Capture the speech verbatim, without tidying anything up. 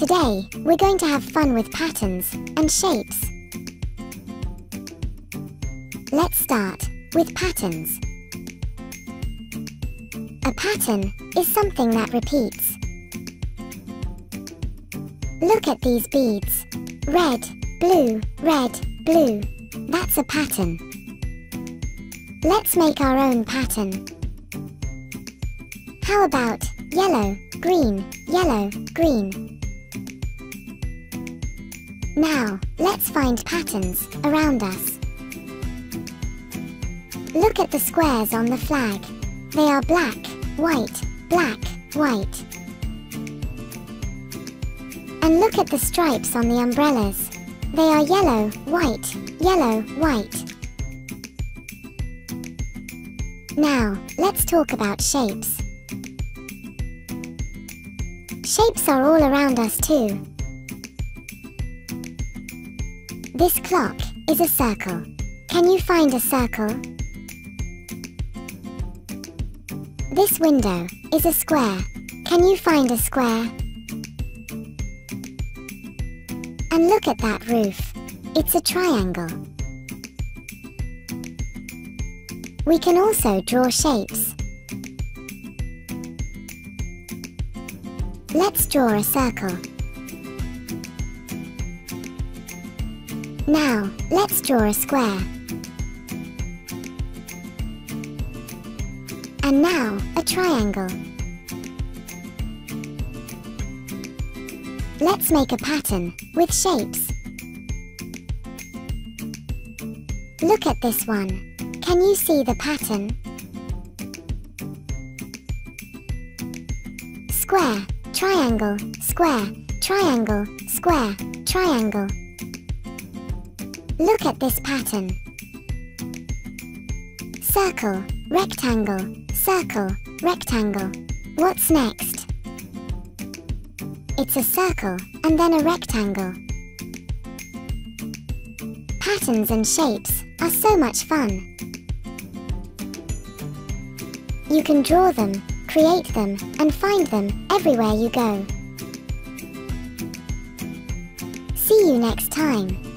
Today, we're going to have fun with patterns and shapes. Let's start with patterns. A pattern is something that repeats. Look at these beads. Red, blue, red, blue. That's a pattern. Let's make our own pattern. How about yellow, green, yellow, green? Now, let's find patterns around us. Look at the squares on the flag. They are black, white, black, white. And look at the stripes on the umbrellas. They are yellow, white, yellow, white. Now, let's talk about shapes. Shapes are all around us too. This clock is a circle. Can you find a circle? This window is a square. Can you find a square? And look at that roof. It's a triangle. We can also draw shapes. Let's draw a circle. Now, let's draw a square. And now, a triangle. Let's make a pattern with shapes. Look at this one. Can you see the pattern? Square, triangle, square, triangle, square, triangle. Look at this pattern. Circle, rectangle, circle, rectangle. What's next? It's a circle and then a rectangle. Patterns and shapes are so much fun. You can draw them, create them, and find them everywhere you go. See you next time.